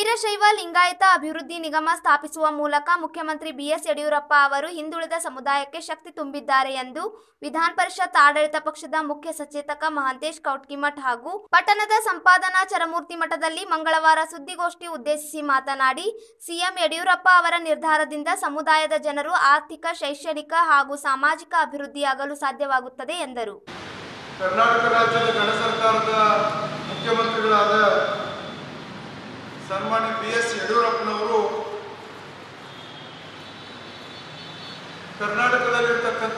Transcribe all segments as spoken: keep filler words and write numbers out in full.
ವೀರಶೈವ ಲಿಂಗಾಯತ ಅಭಿವೃದ್ಧಿ ನಿಗಮ ಸ್ಥಾಪಿಸುವ ಮೂಲಕ ಮುಖ್ಯಮಂತ್ರಿ ಬಿಎಸ್ ಯಡಿಯೂರಪ್ಪ ಅವರು ಹಿಂದುಳಿದ ಸಮುದಾಯಕ್ಕೆ ಶಕ್ತಿ ತುಂಬಿದ್ದಾರೆ ಎಂದು ವಿಧಾನ ಪರಿಷತ್ ಆಡಳಿತ ಪಕ್ಷದ ಮುಖ್ಯ ಸಚೇತಕ ಮಹಾಂತೇಶ್ ಕೌಟ್ಕಿಮಠ್ ಹಾಗೂ ಪಟ್ಟಣದ ಸಂಪಾದನಾ ಚರಮೂರ್ತಿ ಮಠದಲ್ಲಿ ಮಂಗಳವಾರ ಸುದ್ದಿಗೋಷ್ಠಿ ಉದ್ದೇಶಿಸಿ ಮಾತನಾಡಿ, ಸಿಎಂ ಯಡಿಯೂರಪ್ಪ ಅವರ ನಿರ್ಧಾರದಿಂದ ಸಮುದಾಯದ ಜನರು ಆರ್ಥಿಕ, ಶೈಕ್ಷಣಿಕ ಹಾಗೂ ಸಾಮಾಜಿಕ ಅಭಿವೃದ್ಧಿಯಾಗಲು ಸಾಧ್ಯವಾಗುತ್ತದೆ ಎಂದರು. ಕರ್ನಾಟಕ ರಾಜ್ಯದ ಗಣ ಸರ್ಕಾರದ ಮುಖ್ಯಮಂತ್ರಿಗಳಾದ ಸನ್ಮಾನ್ಯ ಬಿ ಎಸ್ ಯಡಿಯೂರಪ್ಪನವರು ಕರ್ನಾಟಕದಲ್ಲಿರ್ತಕ್ಕಂಥ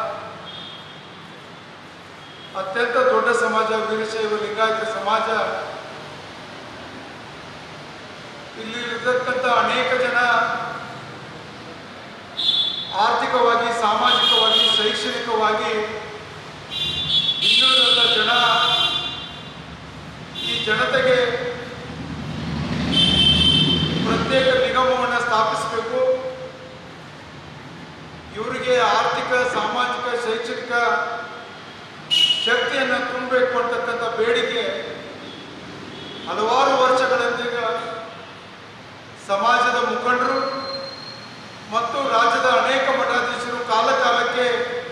ಅತ್ಯಂತ ದೊಡ್ಡ ಸಮಾಜ ವೀರಶೈವ ಲಿಂಗಾಯತ ಸಮಾಜ, ಇಲ್ಲಿ ಇರತಕ್ಕಂಥ ಅನೇಕ ಜನ ಆರ್ಥಿಕವಾಗಿ, ಸಾಮಾಜಿಕವಾಗಿ, ಶೈಕ್ಷಣಿಕವಾಗಿ ಹಿಂದುಳಿದ ಜನ, ಈ ಜನತೆಗೆ ಪ್ರತ್ಯೇಕ ನಿಗಮವನ್ನು ಸ್ಥಾಪಿಸಬೇಕು, ಇವರಿಗೆ ಆರ್ಥಿಕ, ಸಾಮಾಜಿಕ, ಶೈಕ್ಷಣಿಕ ಶಕ್ತಿಯನ್ನು ತುಂಬಬೇಕು ಅಂತಕ್ಕಂಥ ಬೇಡಿಕೆ ಹಲವಾರು ವರ್ಷಗಳಿಂದ ಸಮಾಜದ ಮುಖಂಡರು ಮತ್ತು ರಾಜ್ಯದ ಅನೇಕ ಮಠಾಧೀಶರು ಕಾಲ ಕಾಲಕ್ಕೆ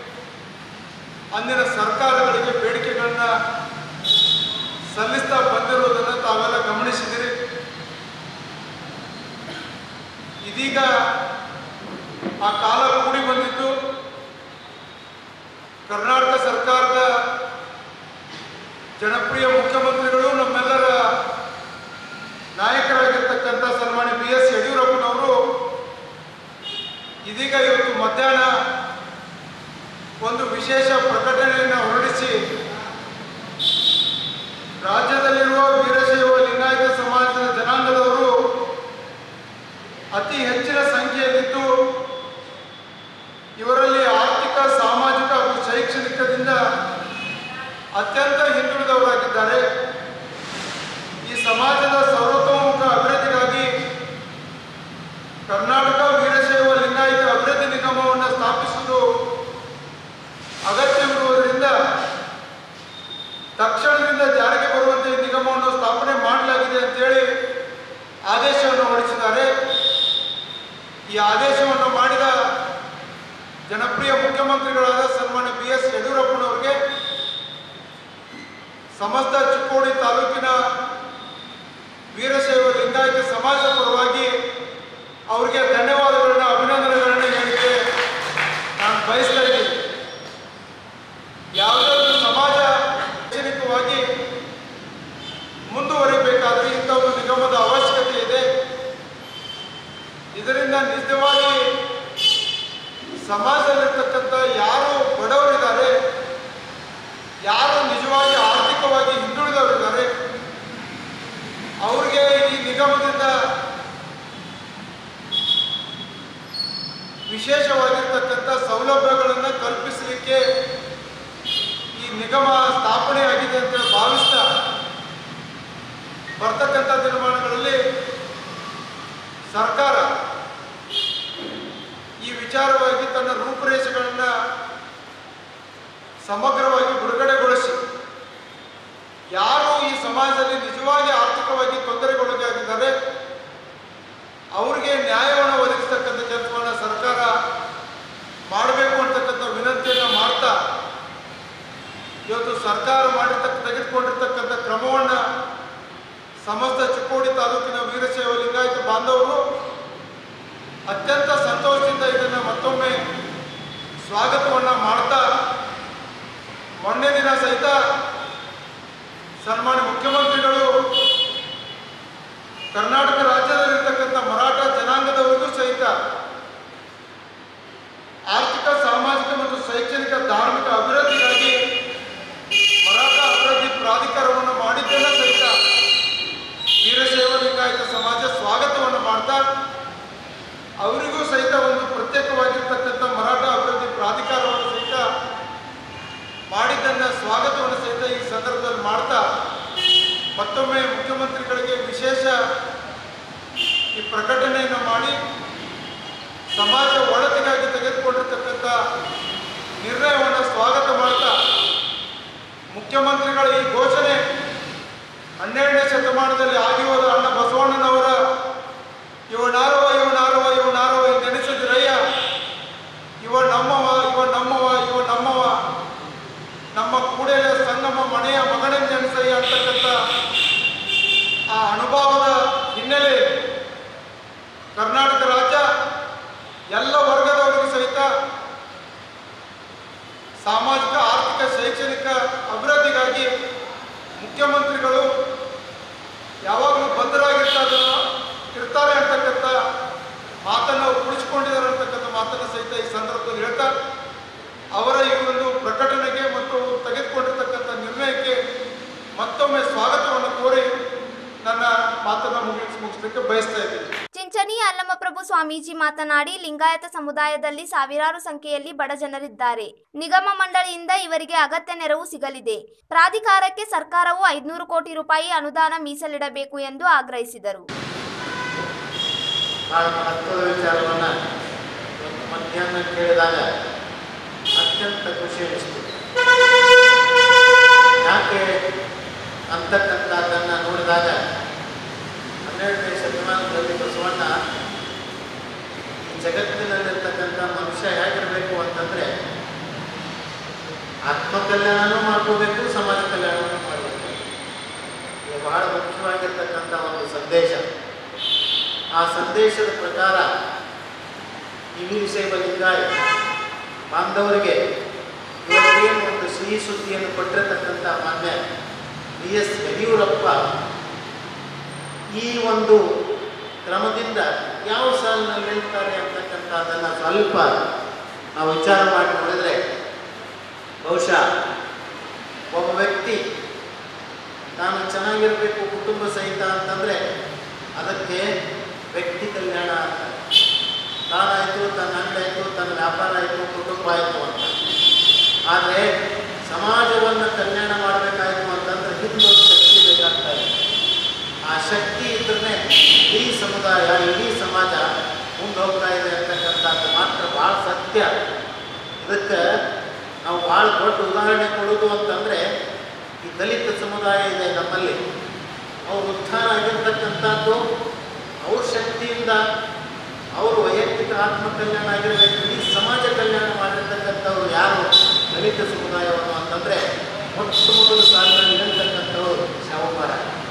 ಅಂದಿನ ಸರ್ಕಾರಗಳಿಗೆ ಬೇಡಿಕೆಗಳನ್ನು ಸಲ್ಲಿಸ್ತಾ ಬಂದಿರುವುದನ್ನು ತಾವೆಲ್ಲ ಗಮನಿಸಿದಿರಿ. ಇದೀಗ ಆ ಕಾಲ ಕೂಡಿ ಬಂದಿದ್ದು ಕರ್ನಾಟಕ ಸರ್ಕಾರದ ಜನಪ್ರಿಯ ಮುಖ್ಯಮಂತ್ರಿಗಳು, ನಮ್ಮೆಲ್ಲರ ನಾಯಕರಾಗಿರ್ತಕ್ಕಂಥ ಸನ್ಮಾನ್ಯ ಬಿ ಎಸ್ ಯಡಿಯೂರಪ್ಪನವರು ಇದೀಗ ಇವತ್ತು ಮಧ್ಯಾಹ್ನ ಒಂದು ವಿಶೇಷ ಪ್ರಕಟಣೆಯನ್ನು ಹೊರಡಿಸಿ ರಾಜ್ಯದಲ್ಲಿರುವ ವೀರಶೈವ ಲಿಂಗಾಯತ ಸಮಾಜದ ಜನಾಂಗದವರು ಅತಿ ಹೆಚ್ಚಿನ ಸಂಖ್ಯೆಯಲ್ಲಿದ್ದು ಇವರಲ್ಲಿ ಆರ್ಥಿಕ, ಸಾಮಾಜಿಕ ಹಾಗೂ ಶೈಕ್ಷಣಿಕದಿಂದ ಅತ್ಯಂತ ಹಿಂದುಳಿದವರಾಗಿದ್ದಾರೆ. ಈ ಸಮಾಜದ ಸರ್ವತೋಮುಖ ಅಭಿವೃದ್ಧಿಗಾಗಿ ಕರ್ನಾಟಕ ವೀರಶೈವ ಲಿಂಗಾಯತ ಅಭಿವೃದ್ಧಿ ನಿಗಮವನ್ನು ಸ್ಥಾಪಿಸುವುದು ಅಗತ್ಯವಿರುವುದರಿಂದ ತಕ್ಷಣದಿಂದ ಜಾರಿಗೆ ಬರುವಂತೆ ಈ ನಿಗಮವನ್ನು ಸ್ಥಾಪನೆ ಮಾಡಲಾಗಿದೆ ಅಂತೇಳಿ ಆದೇಶವನ್ನು ಹೊರಡಿಸಿದ್ದಾರೆ. ಈ ಆದೇಶವನ್ನು ಮಾಡಿದ ಜನಪ್ರಿಯ ಮುಖ್ಯಮಂತ್ರಿಗಳಾದ ಸನ್ಮಾನ್ಯ ಬಿ ಎಸ್ ಯಡಿಯೂರಪ್ಪನವರಿಗೆ ಸಮಸ್ತ ಚಿಕ್ಕೋಡಿ ತಾಲೂಕಿನ ವೀರಶೈವ ಲಿಂಗಾಯತ ಸಮಾಜ ಪರವಾಗಿ ಅವರಿಗೆ ಧನ್ಯವಾದಗಳನ್ನ, ಅಭಿನಂದನೆಗಳನ್ನ ಹೇಳಲಿಕ್ಕೆ ನಾನು ಬಯಸ್ತಾ ಇದ್ದೀನಿ. ಯಾವುದೇ ಒಂದು ಸಮಾಜ ಶೈಕ್ಷಣಿಕವಾಗಿ ಮುಂದುವರಿಬೇಕಾದ್ರೆ ಇಂಥ ಒಂದು ನಿಗಮದ ಅವಶ್ಯಕತೆ ಇದೆ. ಇದರಿಂದ ನಿಜವಾಗಿ ಸಮಾಜದಲ್ಲಿರ್ತಕ್ಕಂಥ ಯಾರು ಬಡವರಿದ್ದಾರೆ, ಯಾರು ನಿಜವಾಗಿ ಆರ್ಥಿಕವಾಗಿ ಹಿಂದುಳಿದವರಿದ್ದಾರೆ, ಅವರಿಗೆ ಈ ನಿಗಮದಿಂದ ವಿಶೇಷವಾಗಿರ್ತಕ್ಕಂಥ ಸೌಲಭ್ಯಗಳನ್ನು ಕಲ್ಪಿಸಲಿಕ್ಕೆ ಈ ನಿಗಮ ಸ್ಥಾಪನೆ ಆಗಿದೆ ಅಂತ ಭಾವಿಸ್ತಾ ಬರ್ತಕ್ಕಂಥ ದಿನಮಾನಗಳಲ್ಲಿ ಸರ್ಕಾರ ಈ ವಿಚಾರವಾಗಿ ತನ್ನ ರೂಪುರೇಷೆಗಳನ್ನು ಸಮಗ್ರವಾಗಿ ಬಿಡುಗಡೆಗೊಳಿಸಿ ಯಾರು ಈ ಸಮಾಜದಲ್ಲಿ ನಿಜವಾಗಿ ಆರ್ಥಿಕವಾಗಿ ತೊಂದರೆಗೊಳಗಾಗಿದ್ದಾರೆ ಅವರಿಗೆ ನ್ಯಾಯವನ್ನು ಒದಗಿಸ್ತಕ್ಕಂಥ ಕೆಲಸವನ್ನು ಸರ್ಕಾರ ಮಾಡಬೇಕು ಅಂತಕ್ಕಂಥ ವಿನಂತಿಯನ್ನು ಮಾಡ್ತಾ ಇವತ್ತು ಸರ್ಕಾರ ಮಾಡಿರ್ತಕ್ಕ ತೆಗೆದುಕೊಂಡಿರ್ತಕ್ಕಂಥ ಕ್ರಮವನ್ನು ಸಮಸ್ತ ಚಿಕ್ಕೋಡಿ ತಾಲೂಕಿನ ವೀರಶೈವ ಲಿಂಗಾಯತ ಬಾಂಧವರು ಅತ್ಯಂತ ಸಂತೋಷದಿಂದ ಇದನ್ನು ಮತ್ತೊಮ್ಮೆ ಸ್ವಾಗತವನ್ನು ಮಾಡ್ತಾ, ಮೊನ್ನೆ ದಿನ ಸಹಿತ ಸನ್ಮಾನ್ಯ ಮುಖ್ಯಮಂತ್ರಿಗಳು ಕರ್ನಾಟಕ ರಾಜ್ಯದಲ್ಲಿರ್ತಕ್ಕಂಥ ಮರಾಠ ಜನಾಂಗದವರಿಗೂ ಸಹಿತ ಆರ್ಥಿಕ, ಸಾಮಾಜಿಕ ಮತ್ತು ಶೈಕ್ಷಣಿಕ, ಧಾರ್ಮಿಕ ಅಭಿವೃದ್ಧಿಗಾಗಿ ಮರಾಠ ಅಭಿವೃದ್ಧಿ ಪ್ರಾಧಿಕಾರವನ್ನು ಮಾಡಿದ್ದೆಲ್ಲ ಸಹಿತ ವೀರಶೈವ ಲಿಂಗಾಯತ ಸಮಾಜ ಸ್ವಾಗತವನ್ನು ಮಾಡ್ತಾ ಅವರಿಗೂ ಸಹಿತ ಒಂದು ಪ್ರತ್ಯೇಕವಾಗಿರ್ತಕ್ಕಂಥ ಮರಾಠ ಅಭಿವೃದ್ಧಿ ಪ್ರಾಧಿಕಾರವನ್ನು ಸಹಿತ ಮಾಡಿದ್ದನ್ನು ಸ್ವಾಗತವನ್ನು ಸಹಿತ ಈ ಸಂದರ್ಭದಲ್ಲಿ ಮಾಡ್ತಾ ಮತ್ತೊಮ್ಮೆ ಮುಖ್ಯಮಂತ್ರಿಗಳಿಗೆ ವಿಶೇಷ ಈ ಪ್ರಕಟಣೆಯನ್ನು ಮಾಡಿ ಸಮಾಜ ಒಳತಿಗಾಗಿ ತೆಗೆದುಕೊಂಡಿರ್ತಕ್ಕಂಥ ನಿರ್ಣಯವನ್ನು ಸ್ವಾಗತ ಮಾಡ್ತಾ ಮುಖ್ಯಮಂತ್ರಿಗಳ ಈ ಘೋಷಣೆ ಹನ್ನೆರಡನೇ ಶತಮಾನದಲ್ಲಿ ಆಗಿರುವ ಅಣ್ಣ ಬಸವಣ್ಣನವರ ರೀತಿಯಾಗಿ ಮುಖ್ಯಮಂತ್ರಿಗಳು ಯಾವಾಗಲೂ ಬದ್ಧರಾಗಿರ್ತಾರೆ ಇರ್ತಾರೆ ಅಂತಕ್ಕಂಥ ಮಾತನ್ನು ಅವರು ಉಳಿಸ್ಕೊಂಡಿದ್ದಾರೆ ಅಂತಕ್ಕಂಥ ಮಾತನ್ನು ಸಹಿತ ಈ ಸಂದರ್ಭದಲ್ಲಿ ಹೇಳ್ತಾರೆ. ಅವರ ಈ ಒಂದು ಪ್ರಕಟಣೆಗೆ ಮತ್ತು ತೆಗೆದುಕೊಂಡಿರ್ತಕ್ಕಂಥ ನಿರ್ಣಯಕ್ಕೆ ಮತ್ತೊಮ್ಮೆ ಸ್ವಾಗತವನ್ನು ಕೋರಿ ನನ್ನ ಮಾತನ್ನು ಮುಗಿಸ್ ಮುಗಿಸ್ಲಿಕ್ಕೆ ಬಯಸ್ತಾ ಇದ್ದೀನಿ. ಚಿಂಚಣಿ ಅಲ್ಲಮಪ್ರಭು ಸ್ವಾಮೀಜಿ ಮಾತನಾಡಿ, ಲಿಂಗಾಯತ ಸಮುದಾಯದಲ್ಲಿ ಸಾವಿರಾರು ಸಂಖ್ಯೆಯಲ್ಲಿ ಬಡ ಜನರಿದ್ದಾರೆ. ನಿಗಮ ಮಂಡಳಿಯಿಂದ ಇವರಿಗೆ ಅಗತ್ಯ ನೆರವು ಸಿಗಲಿದೆ. ಪ್ರಾಧಿಕಾರಕ್ಕೆ ಸರ್ಕಾರವು ಐದುನೂರು ಕೋಟಿ ರೂಪಾಯಿ ಅನುದಾನ ಮೀಸಲಿಡಬೇಕು ಎಂದು ಆಗ್ರಹಿಸಿದರು. ಮಧ್ಯಾಹ್ನ ಕೇಳಿದಾಗ ಅತ್ಯಂತ ಖುಷಿ ಅನಿಸ್ತು. ಯಾಕೆ ಅಂತಕ್ಕಂಥದ್ದನ್ನು ನೋಡಿದಾಗ ಹನ್ನೆರಡನೇ ಶತಮಾನದಲ್ಲಿ ಬಸವಣ್ಣ ಈ ಜಗತ್ತಿನಲ್ಲಿರ್ತಕ್ಕಂಥ ಮನುಷ್ಯ ಹೇಗಿರಬೇಕು ಅಂತಂದರೆ ಆತ್ಮಕಲ್ಯಾಣನೂ ಮಾಡ್ಕೋಬೇಕು, ಸಮಾಜ ಕಲ್ಯಾಣನೂ ಮಾಡಬೇಕು. ಇದು ಬಹಳ ಮುಖ್ಯವಾಗಿರ್ತಕ್ಕಂಥ ಒಂದು ಸಂದೇಶ. ಆ ಸಂದೇಶದ ಪ್ರಕಾರ ಈ ವೀರಶೈವ ಲಿಂಗಾಯತ ಬಾಂಧವರಿಗೆ ಇವತ್ತೇನು ಒಂದು ಸಿಹಿ ಸುದ್ದಿಯನ್ನು ಕೊಟ್ಟಿರತಕ್ಕಂಥ ಮಾನ್ಯ ಬಿ ಎಸ್ ಯಡಿಯೂರಪ್ಪ ಈ ಒಂದು ಕ್ರಮದಿಂದ ಯಾವ ಸಾಲಿನಲ್ಲಿ ಹೇಳ್ತಾರೆ ಅಂತಕ್ಕಂಥದ್ದನ್ನು ಸ್ವಲ್ಪ ನಾವು ವಿಚಾರ ಮಾಡಿ ನೋಡಿದರೆ ಬಹುಶಃ ಒಬ್ಬ ವ್ಯಕ್ತಿ ತಾನು ಚೆನ್ನಾಗಿರಬೇಕು ಕುಟುಂಬ ಸಹಿತ ಅಂತಂದರೆ ಅದಕ್ಕೆ ವ್ಯಕ್ತಿ ಕಲ್ಯಾಣ ಅಂತ. ತಾನಾಯಿತು, ತನ್ನ ಅಂಗಡಿಯಾಯಿತು, ತನ್ನ ವ್ಯಾಪಾರ ಆಯಿತು, ಕುಟುಂಬ ಆಯಿತು ಅಂತ. ಆದರೆ ಸಮಾಜವನ್ನು ಕಲ್ಯಾಣ ಮಾಡಬೇಕಾಯಿತು ಅಂತಂದರೆ ಹಿಂದೊಂದು ಶಕ್ತಿ ಬೇಕಾಗ್ತಾ ಇದೆ. ಆ ಶಕ್ತಿ ಇದ್ರೇ ಇಡೀ ಸಮುದಾಯ, ಇಡೀ ಸಮಾಜ ಮುಂದೆ ಹೋಗ್ತಾ ಇದೆ ಅಂತಕ್ಕಂಥದ್ದು ಮಾತ್ರ ಭಾಳ ಸತ್ಯ. ಇದಕ್ಕೆ ನಾವು ಭಾಳ ದೊಡ್ಡ ಉದಾಹರಣೆ ಕೊಡೋದು ಅಂತಂದರೆ ಈ ದಲಿತ ಸಮುದಾಯ ಇದೆ ನಮ್ಮಲ್ಲಿ. ಅವ್ರು ಉದ್ಧಾರ ಆಗಿರ್ತಕ್ಕಂಥದ್ದು ಅವ್ರ ಶಕ್ತಿಯಿಂದ ಅವರು ವೈಯಕ್ತಿಕ ಆತ್ಮಕಲ್ಯಾಣ ಆಗಿರಬೇಕು. ಇಡೀ ಸಮಾಜ ಕಲ್ಯಾಣ ಮಾಡಿರ್ತಕ್ಕಂಥವ್ರು ಯಾರು ದಲಿತ ಸಮುದಾಯವನ್ನು ಅಂತಂದರೆ ಮೊಟ್ಟ ಮೊದಲು ಸಾಲಿನಲ್ಲಿ ಇರತಕ್ಕಂಥವ್ರು ಶಾಹುಮಾರ,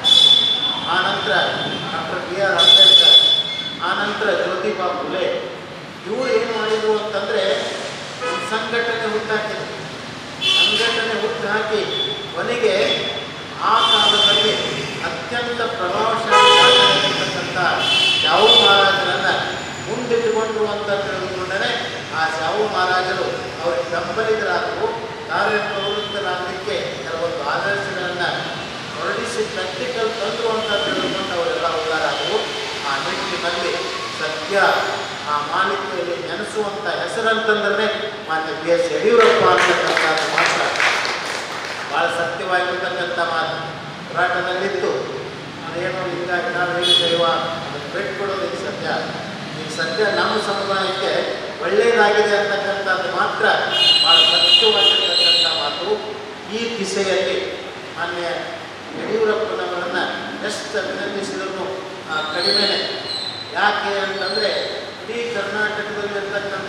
ಆ ನಂತರ ಡಾಕ್ಟರ್ ಬಿ ಆರ್ ಅಂಬೇಡ್ಕರ್, ಆ ನಂತರ ಜ್ಯೋತಿಬಾ ಫುಲೆ. ಇವರು ಏನು ಮಾಡಿದರು ಅಂತಂದರೆ ಒಂದು ಸಂಘಟನೆ ಹುಟ್ಟಾಕಿದ್ರು. ಸಂಘಟನೆ ಹುಟ್ಟು ಹಾಕಿ ಕೊನೆಗೆ ಆ ಕಾಲದಲ್ಲಿ ಅತ್ಯಂತ ಪ್ರಭಾವಶಾಲಿಯಾಗಿರ್ತಕ್ಕಂಥ ಶಾಹು ಮಹಾರಾಜರನ್ನು ಮುಂದಿಟ್ಟುಕೊಂಡ್ರು ಅಂತ ತಿಳಿದುಕೊಂಡರೆ ಆ ಶಾಹು ಮಹಾರಾಜರು ಅವರಿಗೆ ಬೆಂಬಲಿಗರಾದರು. ಕಾರ್ಯಪ್ರವೃತ್ತರಾಗಲಿಕ್ಕೆ ಕೆಲವೊಂದು ಆದರ್ಶಗಳನ್ನು ಹೊರಡಿಸಿ ಪ್ರಾಕ್ಟಿಕಲ್ ತಂದರು ಅಂತ ತಿಳಿದುಕೊಂಡು ಅವರೆಲ್ಲ ಉದಾರಾದರು. ಆ ನಿಟ್ಟಿನಲ್ಲಿ ಸತ್ಯ ಆ ಮಾಲಿಕೆಯಲ್ಲಿ ನೆನೆಸುವಂಥ ಹೆಸರಂತಂದ್ರೆ ಮಾನ್ಯ ಬಿ ಎಸ್ ಯಡಿಯೂರಪ್ಪ ಅಂತಕ್ಕಂಥದ್ದು ಮಾತ್ರ ಭಾಳ ಸತ್ಯವಾಗಿರ್ತಕ್ಕಂಥ ಮಾತು. ಹೋರಾಟದಲ್ಲಿತ್ತು ಅದೇನೋ ಲಿಂಗಾಯತ ವೀರಶೈವ ಅದನ್ನು ಬಿಟ್ಕೊಡೋದಕ್ಕೆ ಸತ್ಯ. ಈಗ ಸದ್ಯ ನಮ್ಮ ಸಮುದಾಯಕ್ಕೆ ಒಳ್ಳೆಯದಾಗಿದೆ ಅಂತಕ್ಕಂಥದ್ದು ಮಾತ್ರ ಭಾಳ ಸತ್ಯವಾಗಿರ್ತಕ್ಕಂಥ ಮಾತು. ಈ ದಿಸೆಯಲ್ಲಿ ಮಾನ್ಯ ಯಡಿಯೂರಪ್ಪನವರನ್ನು ಎಷ್ಟು ಅಭಿನಂದಿಸಿದ್ರು ಕಡಿಮೆನೆ. ಯಾಕೆ ಅಂತಂದರೆ ಇಡೀ ಕರ್ನಾಟಕದಲ್ಲಿರ್ತಕ್ಕಂಥ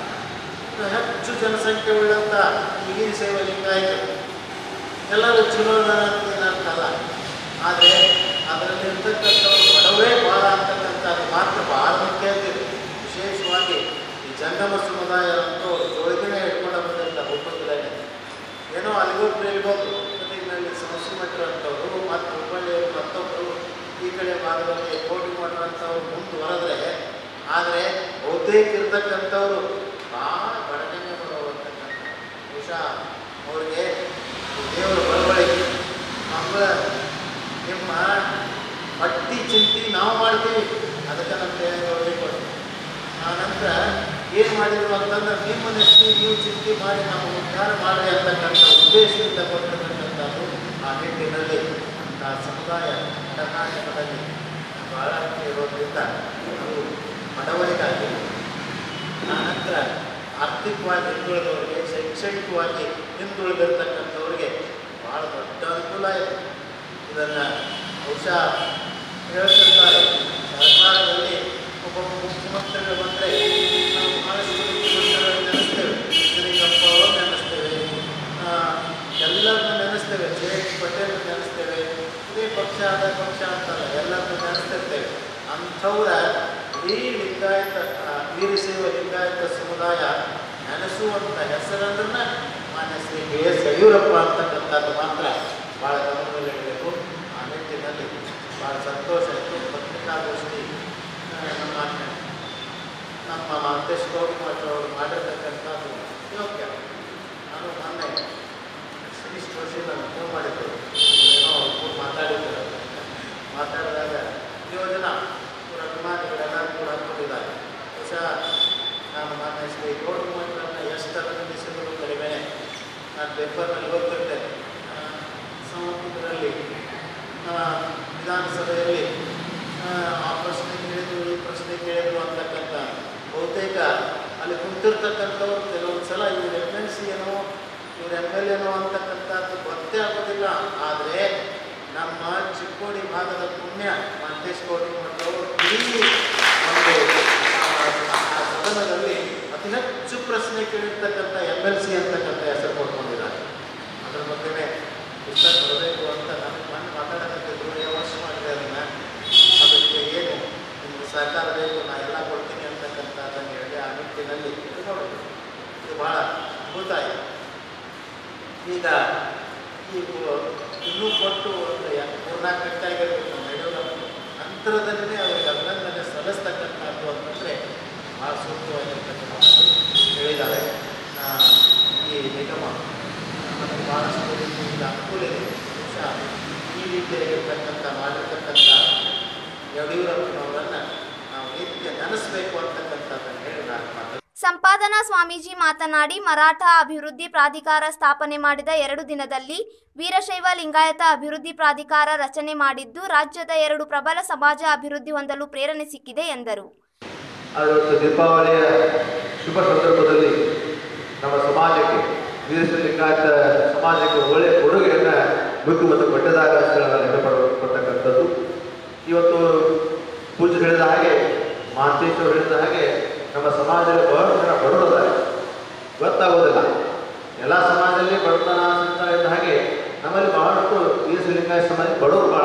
ಹೆಚ್ಚು ಜನಸಂಖ್ಯೆ ಉಳ್ಳಂಥ ಈ ವೀರಶೈವ ಲಿಂಗಾಯತರು ಎಲ್ಲರೂ ಚಲೋದಾರ ಅಂತ ಏನರ್ಥಲ್ಲ. ಆದರೆ ಅದರಲ್ಲಿರ್ತಕ್ಕಂಥವ್ರು ಬಡವರೇ ಭಾಳ ಅಂತಕ್ಕಂಥದ್ದು ಮಾತ್ರ ಭಾಳ ಮುಖ್ಯ ಅಂತಿದೆ. ವಿಶೇಷವಾಗಿ ಈ ಜಂಗಮ ಸಮುದಾಯ ಅಂತೂ ಜೋಳಿಗೆನೇ ಹಿಡ್ಕೊಂಡು ಬಂದಿರ್ತಾರೆ. ಹುಬ್ಬಳ್ಳಿಯಲ್ಲಿ ಏನೋ ಅಲ್ಲಿಗೊಬ್ರು ಇಲ್ಬೋದು, ಜೊತೆಗಿನಲ್ಲಿ ಸಮಸ್ಯೆ ಮಟ್ಟರಂಥವ್ರು ಮತ್ತು ಹುಬ್ಬಳ್ಳಿಯವರು ಮತ್ತೊಬ್ಬರು ಈ ಕಡೆ ಭಾಗದಲ್ಲಿ ಕೋಟಿ ಮಟ್ಟರಂಥವ್ರು ಮುಂದುವರೆದ್ರೆ, ಆದರೆ ಬಹುತೇಕ ಇರ್ತಕ್ಕಂಥವ್ರು ಭಾಳ ಬಡತನೆ ಬರುವಂತಕ್ಕಂಥ ಬಹುಶಃ ಅವ್ರಿಗೆ ದೇವರ ಬಡವಳಿಕೆ ನಮ್ಮ ನಿಮ್ಮ ಪಟ್ಟಿ ಚಿಂತಿ ನಾವು ಮಾಡ್ತೀವಿ, ಅದಕ್ಕೆ ನಮ್ಮ ದೇವರಿಗೆ ಕೊಡ್ತೀವಿ. ಆ ನಂತರ ಏನು ಮಾಡಿದ್ರು ಅಂತಂದ್ರೆ ನಿಮ್ಮ ನೆಚ್ಚಿ ನೀವು ಚಿಂತೆ ಮಾಡಿ ನಾವು ಉದ್ಧಾರ ಮಾಡಿ ಅಂತಕ್ಕಂಥ ಉದ್ದೇಶದಿಂದ ಕೊಟ್ಟಿರ್ತಕ್ಕಂಥದ್ದು. ಆ ನಿಟ್ಟಿನಲ್ಲಿ ಅಂಥ ಸಮುದಾಯ ಕರ್ನಾಟಕದಲ್ಲಿ ಬಹಳಷ್ಟು ಇರೋದ್ರಿಂದ ಅದು ಬಡವರಿಗಾಗಿ, ಆ ನಂತರ ಆರ್ಥಿಕವಾಗಿ ಹಿಂದುಳಿದವರಿಗೆ, ಶೈಕ್ಷಣಿಕವಾಗಿ ಹಿಂದುಳಿದಿರ್ತಕ್ಕಂಥವ್ರಿಗೆ ಭಾಳ ದೊಡ್ಡ ಅನುಕೂಲ ಇದೆ. ಇದನ್ನು ಬಹುಶಃ ಹೇಳ್ತಿರ್ತಾರೆ, ಸರ್ಕಾರದಲ್ಲಿ ಒಬ್ಬ ಮುಖ್ಯಮಂತ್ರಿಗಳು ಬಂದರೆ ನಾವು ಭಾಳಷ್ಟು ಮುಖ್ಯಮಂತ್ರಿಗಳನ್ನು ನೆನೆಸ್ತೇವೆ, ಯಡಿಯೂರಪ್ಪ ಅವರು ನೆನೆಸ್ತೇವೆ, ಎಲ್ಲರನ್ನು ನೆನೆಸ್ತೇವೆ, ಜೆ ಎಚ್ ಪಟೇಲ್ ನೆನೆಸ್ತೇವೆ, ಇದೇ ಪಕ್ಷ ಆದ ಪಕ್ಷ ಅಂತಲ್ಲ ಎಲ್ಲರನ್ನು ನೆನೆಸ್ತಿರ್ತೇವೆ. ಅಂಥವ್ರ ಇಡೀ ಲಿಂಗಾಯತ ವೀರಶೈವ ಲಿಂಗಾಯತ ಸಮುದಾಯ ನೆನೆಸುವಂಥ ಹೆಸರನ್ನು ಮಾನ್ಯ ಶ್ರೀ ಬಿ ಎಸ್ ಯಡಿಯೂರಪ್ಪ ಅಂತಕ್ಕಂಥದ್ದು ಮಾತ್ರ ಭಾಳ ಗಮನದಲ್ಲಿಡಬೇಕು. ಆ ನಿಟ್ಟಿನಲ್ಲಿ ಭಾಳ ಸಂತೋಷ ಆಯಿತು. ಪತ್ರಿಕಾಗೋಷ್ಠಿ ನಮ್ಮ ನಮ್ಮ ಮಹಂತೇಶ್ ಗೌಡ್ಮಠ್ ಅವರು ಮಾಡಿರ್ತಕ್ಕಂಥದ್ದು ಯೋಗ್ಯ. ನಾನು ಮೊನ್ನೆ ಶ್ರೀ ಜೋಶಿಯನ್ನು ಫೋನ್ ಮಾಡಿದ್ದೆ, ಏನೋ ಅವ್ರು ಮಾತಾಡಿದ್ದಾರೆ. ಮಾತಾಡಿದಾಗ ಯೋಜನಾ ಇವರ ಅಭಿಮಾನಿಗಳೆಲ್ಲರೂ ಕೂಡ ಅಂದ್ಕೊಂಡಿದ್ದಾರೆ. ಬಹುಶಃ ನಾನು ಮಾನ್ಯ ಶ್ರೀ ಗೌಡ್ಮಠರನ್ನು ಎಷ್ಟು ಅಭಿನಂದಿಸಿದರೂ ಕಡಿಮೆ. ನಾನು ಪೇಪರ್ನಲ್ಲಿ ಓದ್ತಿರ್ತೇನೆ, ಸಂಸತ್ತಿನಲ್ಲಿ ವಿಧಾನಸಭೆಯಲ್ಲಿ ಆ ಪ್ರಶ್ನೆ ಕೇಳಿದ್ರು ಈ ಪ್ರಶ್ನೆ ಕೇಳಿದ್ರು ಅಂತಕ್ಕಂಥ ಬಹುತೇಕ ಅಲ್ಲಿ ಕುಂತಿರ್ತಕ್ಕಂಥವ್ರು ಕೆಲವೊಂದು ಸಲ ಇವ್ರು ಎಮ್ ಎಲ್ ಸಿ ಏನೋ ಇವ್ರು ಎಮ್ ಎಲ್ ಏನೋ ಅಂತಕ್ಕಂಥದ್ದು ಗೊತ್ತೇ ಆಗೋದಿಲ್ಲ. ಆದರೆ ನಮ್ಮ ಚಿಕ್ಕೋಡಿ ಭಾಗದ ಪುಣ್ಯ ಮಹಂತೇಶ್ ಗೌಡ್ಮಠವರು ಇಡೀ ಒಂದು ಸದನದಲ್ಲಿ ಅತಿ ಹೆಚ್ಚು ಪ್ರಶ್ನೆ ಕೇಳಿರ್ತಕ್ಕಂಥ ಎಮ್ ಎಲ್ ಸಿ ಅಂತಕ್ಕಂಥ ಹೆಸರು ಕೊಟ್ಕೊಂಡಿದ್ದಾರೆ. ಅದ್ರ ಬಗ್ಗೆನೇ ಪುಸ್ತಕ ಬರಬೇಕು ಅಂತ ನನಗೆ ಮನೆ ಮಾತಾಡಕತ್ತಿದ್ರು. ಯಾವ ವರ್ಷ ಮಾಡಿದೆ ಅದನ್ನು, ಅದಕ್ಕೆ ಏನು ನಿಮಗೆ ಸಹಕಾರ ಬೇಕು, ನಾನು ಎಲ್ಲ ಕೊಡ್ತೀನಿ ಅಂತಕ್ಕಂಥದ್ದನ್ನು ಹೇಳಿ ಆ ನಿಟ್ಟಿನಲ್ಲಿ ಇದು ನೋಡೋದು. ಇದು ಭಾಳ ಅದ್ಭುತ ಇದೆ. ಈಗ ಈ ಇನ್ನೂ ಕೊಟ್ಟು ಒಂದು ಮೂರ್ನಾಲ್ಕು ಗಂಟೆ ಆಗಿರ್ಬೇಕು ನಮ್ಮ ಯಡಿಯೂರಪ್ಪ ನಂತರದಲ್ಲೇ ಅವರಿಗೆ ಅಭಿನಂದನೆ ಸಲ್ಲಿಸ್ತಕ್ಕಂಥದ್ದು ಅಂತಂದರೆ ಭಾಳ ಸೂಕ್ತವಾಗಿರ್ತಕ್ಕಂಥದ್ದು ಹೇಳಿದ್ದಾರೆ. ಈ ನಿಗಮ ನಮಗೆ ಭಾಳಷ್ಟು ರೀತಿಯಿಂದ ಅನುಕೂಲ ಇದೆ. ಬಹುಶಃ ಈ ರೀತಿಯಾಗಿರ್ತಕ್ಕಂಥ ಮಾಡಿರ್ತಕ್ಕಂಥ ಯಡಿಯೂರಪ್ಪನವರನ್ನು ನಾವು ನಿತ್ಯ ನೆನೆಸಬೇಕು ಅಂತಕ್ಕಂಥದ್ದನ್ನು ಹೇಳಿ ನಾನು ಮಾತಾಡ್ತೀನಿ. ಸಂಪಾದನಾ ಸ್ವಾಮೀಜಿ ಮಾತನಾಡಿ, ಮರಾಠ ಅಭಿವೃದ್ಧಿ ಪ್ರಾಧಿಕಾರ ಸ್ಥಾಪನೆ ಮಾಡಿದ ಎರಡು ದಿನದಲ್ಲಿ ವೀರಶೈವ ಲಿಂಗಾಯತ ಅಭಿವೃದ್ಧಿ ಪ್ರಾಧಿಕಾರ ರಚನೆ ಮಾಡಿದ್ದು ರಾಜ್ಯದ ಎರಡು ಪ್ರಬಲ ಸಮಾಜ ಅಭಿವೃದ್ಧಿ ಹೊಂದಲು ಪ್ರೇರಣೆ ಸಿಕ್ಕಿದೆ ಎಂದರು. ಇವತ್ತು ದೀಪಾವಳಿಯ ಶುಭ ಸಂದರ್ಭದಲ್ಲಿ ನಮ್ಮ ಸಮಾಜಕ್ಕೆ ವೀರಶೈವ ಲಿಂಗಾಯತ ಸಮಾಜಕ್ಕೆ ಒಳ್ಳೆಯ ಕೊಡುಗೆಯನ್ನು ಮುಖ್ಯ ಮತ್ತು ದೊಡ್ಡದಾದ ನೆನಪಡ್ಕೊಳ್ತಕ್ಕಂಥದ್ದು. ಇವತ್ತು ಪೂಜೆ ಹೇಳಿದ ಹಾಗೆ, ಮಹಂತೇಶ್ವರು ಹೇಳಿದ ಹಾಗೆ, ನಮ್ಮ ಸಮಾಜದಲ್ಲಿ ಬಹಳಷ್ಟು ಜನ ಬಡವರಿದ್ದಾರೆ, ಗೊತ್ತಾಗೋದಿಲ್ಲ. ಎಲ್ಲ ಸಮಾಜದಲ್ಲಿ ಬಡತನ ಸಿಗ್ತಾ ಇದ್ದ ಹಾಗೆ ನಮ್ಮಲ್ಲಿ ಬಹಳಷ್ಟು ವೀರಶೈವ ಲಿಂಗಾಯತ ಸಮಾಜ ಬಡವರು ಭಾಳ.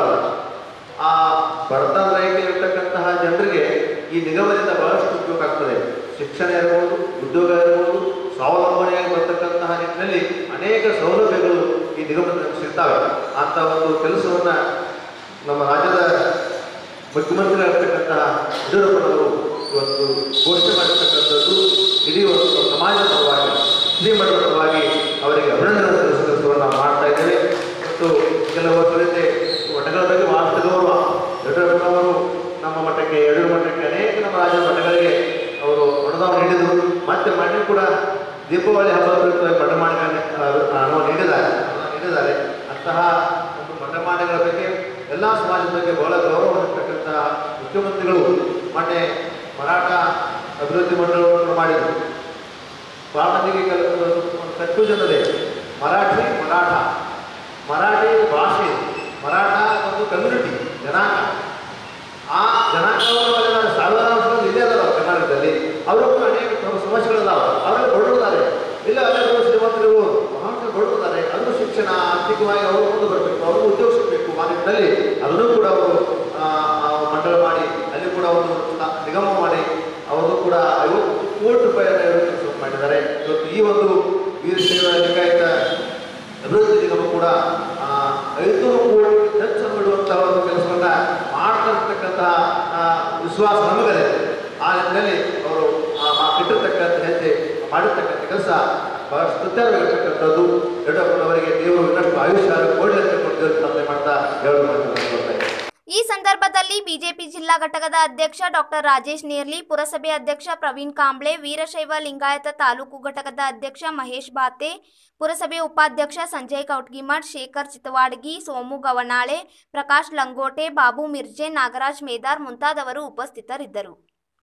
ಆ ಬಡತನ ರಹಿತ ಇರತಕ್ಕಂತಹ ಜನರಿಗೆ ಈ ನಿಗಮದಿಂದ ಬಹಳಷ್ಟು ಉಪಯೋಗ ಆಗ್ತದೆ. ಶಿಕ್ಷಣ ಇರ್ಬೋದು, ಉದ್ಯೋಗ ಇರ್ಬೋದು, ಸ್ವಾವಲಂಬನೆಯಾಗಿ ಬರ್ತಕ್ಕಂತಹ ನಿಟ್ಟಿನಲ್ಲಿ ಅನೇಕ ಸೌಲಭ್ಯಗಳು ಈ ನಿಗಮದಿಂದ ಸಿಗ್ತವೆ. ಅಂಥ ಒಂದು ಕೆಲಸವನ್ನು ನಮ್ಮ ರಾಜ್ಯದ ಮುಖ್ಯಮಂತ್ರಿಗಳಿರ್ತಕ್ಕಂತಹ ಯಡಿಯೂರಪ್ಪನವರು ಇವತ್ತು ಘೋಷಣೆ ಮಾಡಿರ್ತಕ್ಕಂಥದ್ದು ಇಡೀ ಒಂದು ಸಮಾಜದ ಪರವಾಗಿ, ಶ್ರೀಮಠದ ಪರವಾಗಿ ಅವರಿಗೆ ಅಭಿನಂದನೆ ಸಲ್ಲಿಸುವ ಕೆಲಸವನ್ನು ನಾವು ಮಾಡ್ತಾ ಇದ್ದೇವೆ. ಮತ್ತು ಕೆಲವು ವರ್ಷಗಳಿಂದ ಮಠಗಳ ಬಗ್ಗೆ ಬಹಳಷ್ಟು ಗೌರವ. ಯಡಿಯೂರಪ್ಪನವರು ನಮ್ಮ ಮಠಕ್ಕೆ, ಯಡಿಯೂರು ಮಠಕ್ಕೆ, ಅನೇಕ ನಮ್ಮ ರಾಜ್ಯದ ಮಠಗಳಿಗೆ ಅವರು ಅನುದಾನ ನೀಡಿದರು. ಮತ್ತೆ ಮಠ ಕೂಡ ದೀಪಾವಳಿ ಹಬ್ಬದ ಪ್ರಯುಕ್ತವಾಗಿ ಮಠ ಮಾಡಿಗಳನ್ನು ಅನುದಾನ ನೀಡಿದ್ದಾರೆ ನೀಡಿದ್ದಾರೆ ಅಂತಹ ಒಂದು ಮಠ ಮಾಡಿಗಳ ಬಗ್ಗೆ, ಎಲ್ಲ ಸಮಾಜದ ಬಗ್ಗೆ ಬಹಳ ಗೌರವವಾಗಿರ್ತಕ್ಕಂತಹ ಮುಖ್ಯಮಂತ್ರಿಗಳು ಮೊನ್ನೆ ಮರಾಠ ಅಭಿವೃದ್ಧಿ ಮಂಡಳವನ್ನು ಮಾಡಿದರು. ಭಾಳ ಮಂದಿಗೆ ಕೆಲವು ಕನ್ಫ್ಯೂಷನ್ ಇದೆ. ಮರಾಠಿ ಮರಾಠ ಮರಾಠಿ ಭಾಷೆ, ಮರಾಠ ಒಂದು ಕಮ್ಯುನಿಟಿ ಜನಾಂಗ. ಆ ಜನಾಂಗವನ್ನು ಸಾವಿರಾರು ವರ್ಷಗಳು ಇಲ್ಲೇ ಅದಾರ ಕರ್ನಾಟಕದಲ್ಲಿ. ಅವರು ಕೂಡ ಅನೇಕ ಸಮಸ್ಯೆಗಳಿದಾವೆ. ಅವರಲ್ಲಿ ಬಡವರಿದ್ದಾರೆ, ಇಲ್ಲ ಅನೇಕ ಶ್ರೀಮಂತರು ಬಹಳಷ್ಟು ಬಡವರಿದ್ದಾರೆ. ಅದು ಶಿಕ್ಷಣ, ಆರ್ಥಿಕವಾಗಿ ಅವರು ಮುಂದೆ ಬರಬೇಕು, ಅವ್ರಿಗೂ ಉದ್ಯೋಗ ಸಿಗಬೇಕು. ಆ ನಿಟ್ಟಿನಲ್ಲಿ ಅದನ್ನು ಕೂಡ ಅವರು ಮಂಡಳ ಮಾಡಿ, ಅಲ್ಲಿ ಕೂಡ ಒಂದು ನಿಗಮ ಮಾಡಿ ಅವರು ಕೂಡ ಐವತ್ತು ಕೋಟಿ ರೂಪಾಯಿಯನ್ನು ಮಾಡಿದ್ದಾರೆ. ಇವತ್ತು ಈ ಒಂದು ವೀರಶೈವ ಲಿಂಗಾಯತ ಅಭಿವೃದ್ಧಿ ನಿಗಮ ಕೂಡ ಐದುನೂರು ಕೋಟಿ ಹೆಚ್ಚು ಬಿಡುವಂತಹ ಒಂದು ಕೆಲಸವನ್ನು ಮಾಡ್ತಾ ಇರ್ತಕ್ಕಂತಹ ವಿಶ್ವಾಸ ನಮಗಿದೆ. ಆ ನಿಟ್ಟಿನಲ್ಲಿ ಅವರು ಇಟ್ಟಿರ್ತಕ್ಕಂಥ ಹೆಜ್ಜೆ ಮಾಡಿರ್ತಕ್ಕಂಥ ಕೆಲಸ ಬಹಳ ಸ್ತುತ್ಯವಾಗಿರ್ತಕ್ಕಂಥದ್ದು. ಯಡಿಯೂರಪ್ಪನವರಿಗೆ ದೇವರು ಇನ್ನಷ್ಟು ಆಯುಷ್ಯ ಕೋಟಿ ಅಂತ ಕೊಟ್ಟು ಪ್ರಾರ್ಥನೆ ಮಾಡ್ತಾ ಹೇಳಲು ಮಾತನಾಡ್ತಾ. ಈ ಸಂದರ್ಭದಲ್ಲಿ ಬಿಜೆಪಿ ಜಿಲ್ಲಾ ಘಟಕದ ಅಧ್ಯಕ್ಷ ಡಾಕ್ಟರ್ ರಾಜೇಶ್ ನೇರ್ಲಿ, ಪುರಸಭೆ ಅಧ್ಯಕ್ಷ ಪ್ರವೀಣ್ ಕಾಂಬ್ಳೆ, ವೀರಶೈವ ಲಿಂಗಾಯತ ತಾಲೂಕು ಘಟಕದ ಅಧ್ಯಕ್ಷ ಮಹೇಶ್ ಬಾತೆ, ಪುರಸಭೆ ಉಪಾಧ್ಯಕ್ಷ ಸಂಜಯ್ ಕೌಟ್ಗಿಮಠ್, ಶೇಖರ್ ಚಿತ್ತವಾಡಗಿ, ಸೋಮು ಗವನಾಳೆ, ಪ್ರಕಾಶ್ ಲಂಗೋಟೆ, ಬಾಬು ಮಿರ್ಜೆ, ನಾಗರಾಜ್ ಮೇದಾರ್ ಮುಂತಾದವರು ಉಪಸ್ಥಿತರಿದ್ದರು.